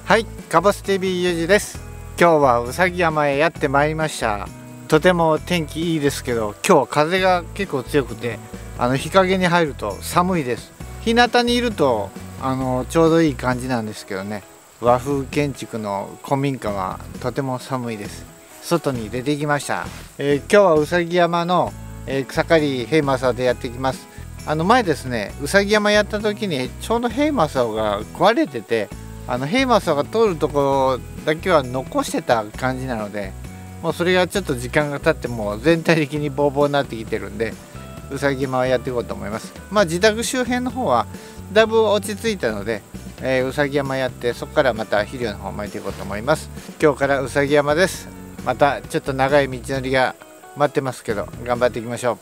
はい、カボス TV ゆうじです。今日はうさぎ山へやってまいりました。とても天気いいですけど、今日は風が結構強くて、日陰に入ると寒いです。日向にいるとちょうどいい感じなんですけどね。和風建築の古民家はとても寒いです。外に出てきました。今日はうさぎ山の、草刈りヘイマサでやってきます。前ですね、うさぎ山やった時にちょうどヘイマサが壊れてて、ヘイマサが通るところだけは残してた感じなので、もうそれがちょっと時間が経っても全体的にボーボーになってきてるんで、うさぎ山はやっていこうと思います。自宅周辺の方はだいぶ落ち着いたので、うさぎ山やって、そこからまた肥料の方を巻いていこうと思います。今日からうさぎ山です。またちょっと長い道のりが待ってますけど、頑張っていきましょう。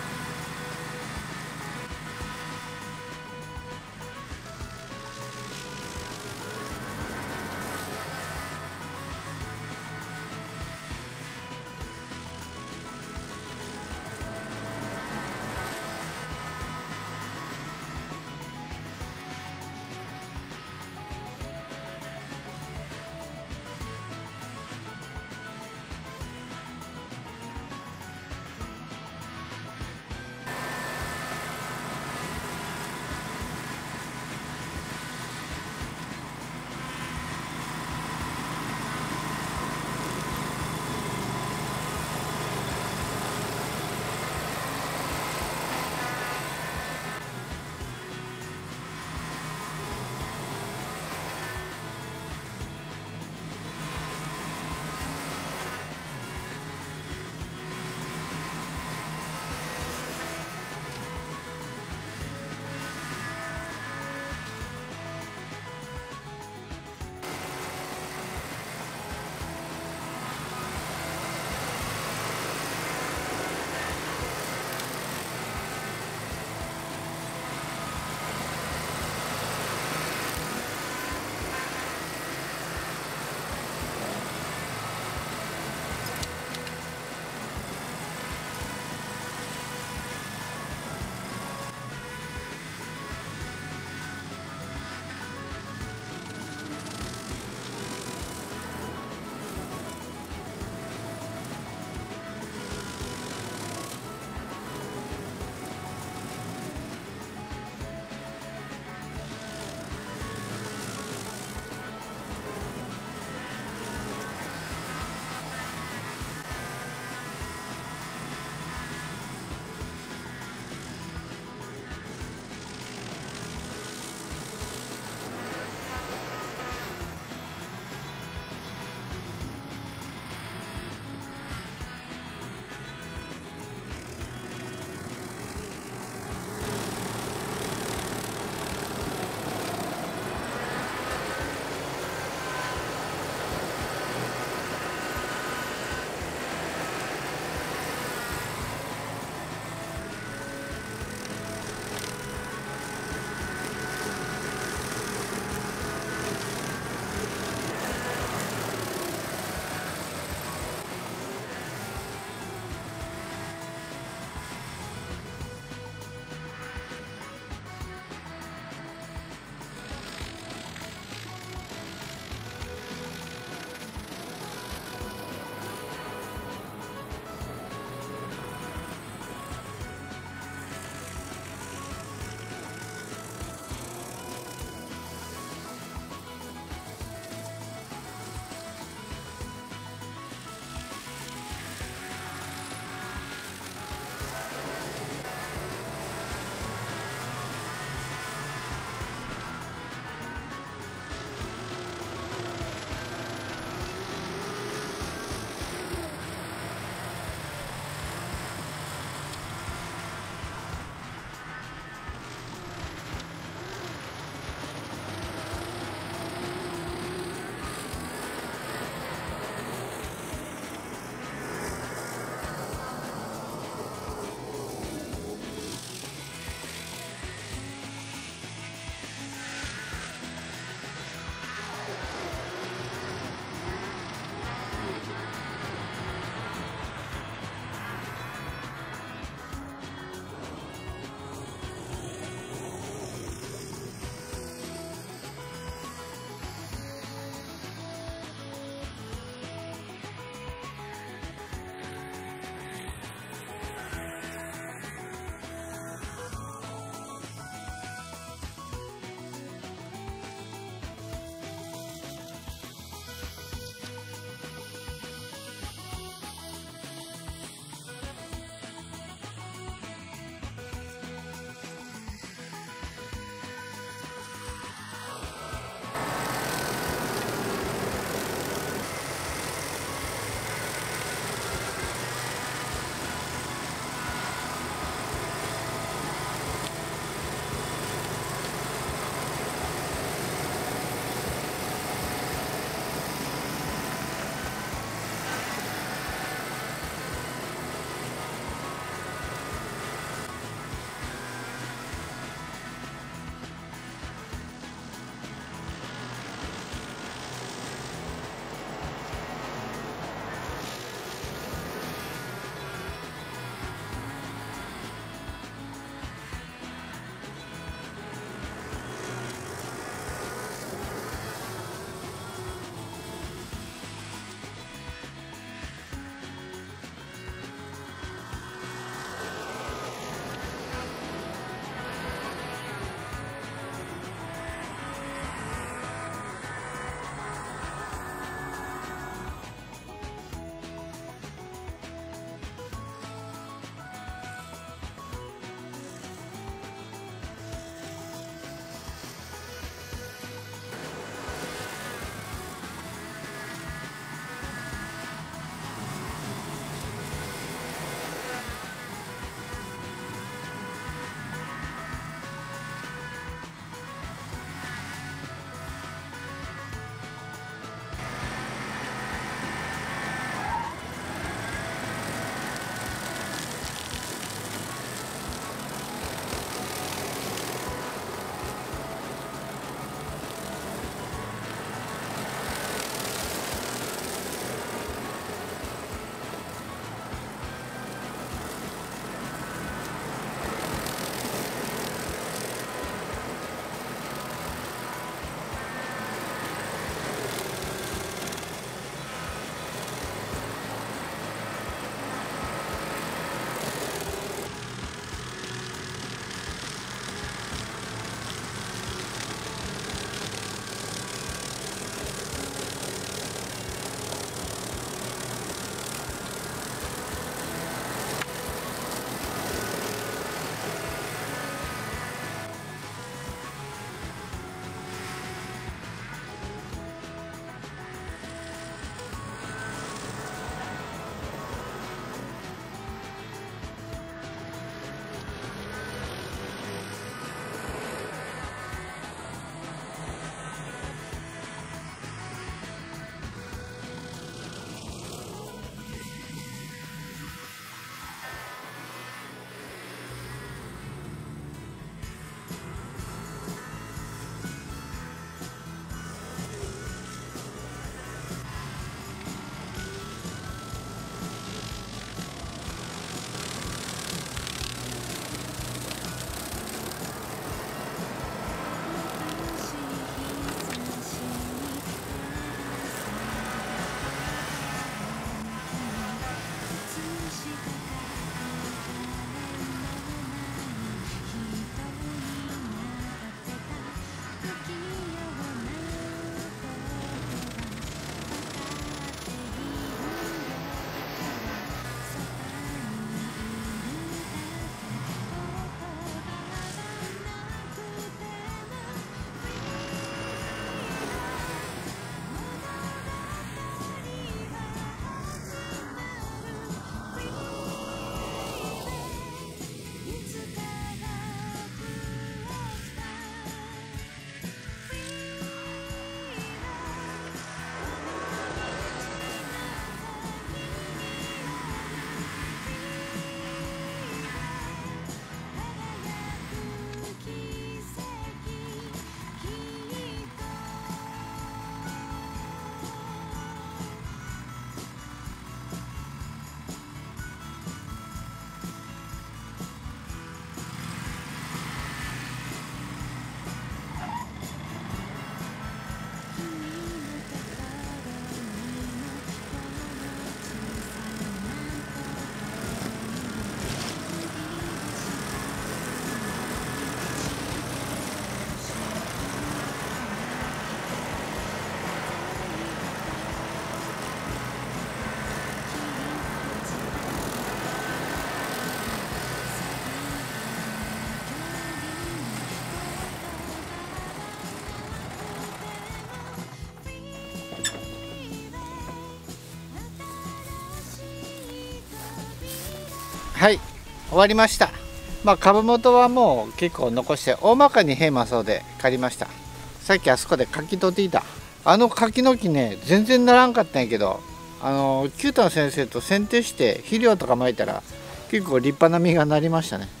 はい終わりました。株元はもう結構残して大まかにヘイマソで刈りました。さっきあそこで柿取っていた柿の木ね、全然ならんかったんやけど、キュータン先生と剪定して肥料とかまいたら結構立派な実がなりましたね。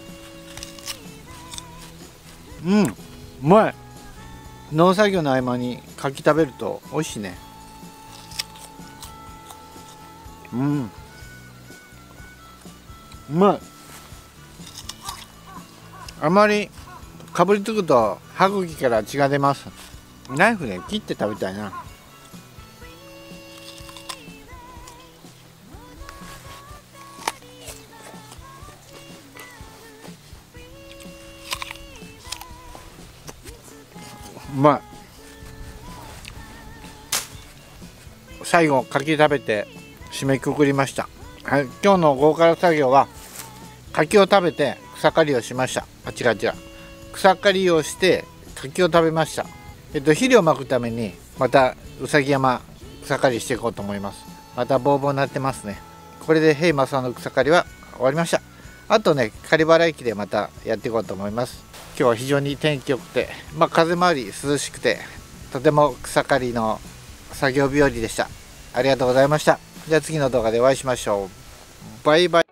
うまい。農作業の合間に柿食べると美味しいね。うまい。あまりかぶりつくと歯茎から血が出ます。ナイフで切って食べたいな。うまい。最後柿食べて締めくくりました。はい、今日の豪華作業は柿を食べて草刈りをしました。違う草刈りをして柿を食べました。肥料をまくためにまたうさぎ山草刈りしていこうと思います。またボーボーになってますね。これでヘイマサの草刈りは終わりました。あとね、刈り払い機でまたやっていこうと思います。今日は非常に天気良くて、風もあり涼しくて、とても草刈りの作業日和でした。ありがとうございました。じゃあ次の動画でお会いしましょう。バイバイ。